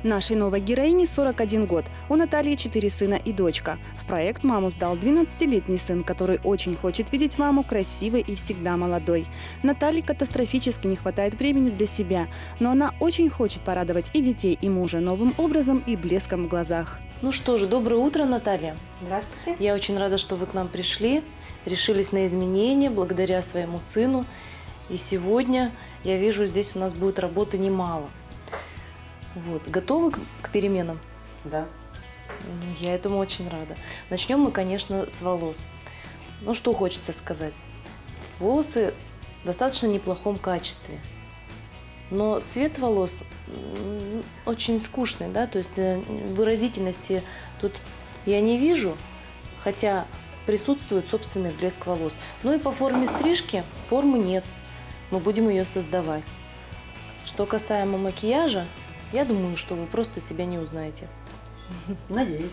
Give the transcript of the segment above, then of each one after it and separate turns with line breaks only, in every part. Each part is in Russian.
Нашей новой героине 41 год. У Натальи 4 сына и дочка. В проект маму сдал 12-летний сын, который очень хочет видеть маму красивой и всегда молодой. Наталье катастрофически не хватает времени для себя, но она очень хочет порадовать и детей, и мужа новым образом и блеском в глазах.
Ну что же, доброе утро, Наталья.
Здравствуйте.
Я очень рада, что вы к нам пришли, решились на изменения благодаря своему сыну. И сегодня, я вижу, здесь у нас будет работы немало. Вот. Готовы к переменам?
Да.
Я этому очень рада. Начнем мы, конечно, с волос. Ну, что хочется сказать. Волосы в достаточно неплохом качестве. Но цвет волос очень скучный, да, то есть выразительности тут я не вижу, хотя присутствует собственный блеск волос. Ну и по форме стрижки формы нет, мы будем ее создавать. Что касаемо макияжа, я думаю, что вы просто себя не узнаете.
Надеюсь.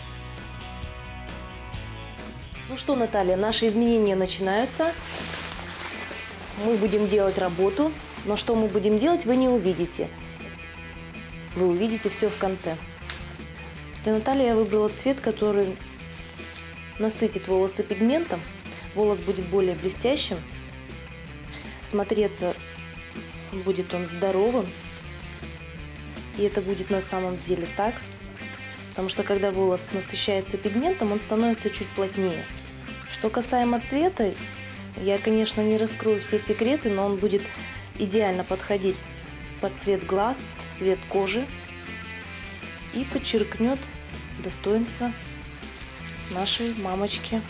Ну что, Наталья, наши изменения начинаются. Мы будем делать работу, но что мы будем делать, вы не увидите. Вы увидите все в конце. Для Натальи я выбрала цвет, который насытит волосы пигментом. Волос будет более блестящим. Смотреться будет он здоровым. И это будет на самом деле так. Потому что когда волос насыщается пигментом, он становится чуть плотнее. Что касаемо цвета, я, конечно, не раскрою все секреты, но он будет идеально подходить под цвет глаз, цвет кожи и подчеркнет достоинство нашей мамочки.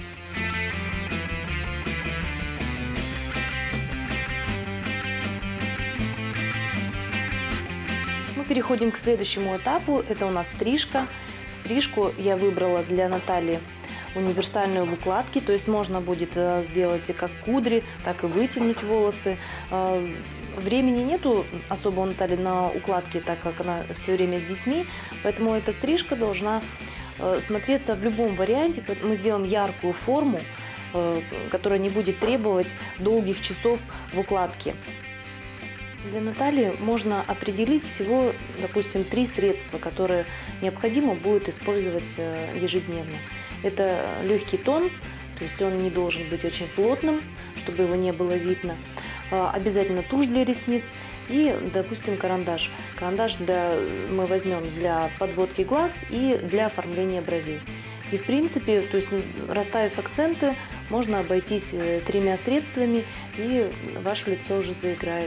Мы переходим к следующему этапу. Это у нас стрижка. Стрижку я выбрала для Натальи универсальную в укладке, то есть можно будет сделать и как кудри, так и вытянуть волосы. Времени нету особо у Натальи на укладке, так как она все время с детьми, поэтому эта стрижка должна смотреться в любом варианте. Мы сделаем яркую форму, которая не будет требовать долгих часов в укладке. Для Натальи можно определить всего, допустим, 3 средства, которые необходимо будет использовать ежедневно. Это легкий тон, то есть он не должен быть очень плотным, чтобы его не было видно. Обязательно тушь для ресниц и, допустим, карандаш. Карандаш мы возьмем для подводки глаз и для оформления бровей. И в принципе, то есть расставив акценты, можно обойтись 3 средствами, и ваше лицо уже заиграет.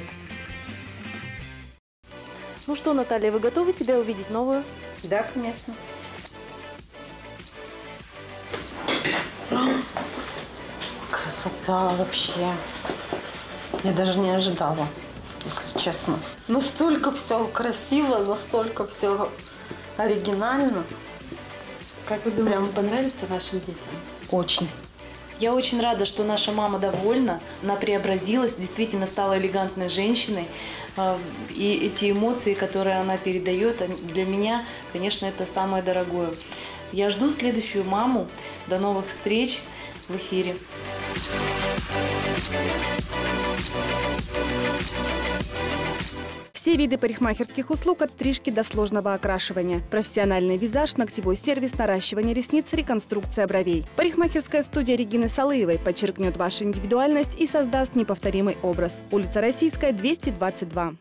Ну что, Наталья, вы готовы себя увидеть новую?
Да, конечно. Красота вообще. Я даже не ожидала, если честно. Настолько все красиво, настолько все оригинально.
Как вы думаете, понравится вашим детям?
Очень.
Я очень рада, что наша мама довольна, она преобразилась, действительно стала элегантной женщиной. И эти эмоции, которые она передает, для меня, конечно, это самое дорогое. Я жду следующую маму. До новых встреч в эфире.
Все виды парикмахерских услуг от стрижки до сложного окрашивания. Профессиональный визаж, ногтевой сервис, наращивание ресниц, реконструкция бровей. Парикмахерская студия Регины Салыевой подчеркнет вашу индивидуальность и создаст неповторимый образ. Улица Российская, 222.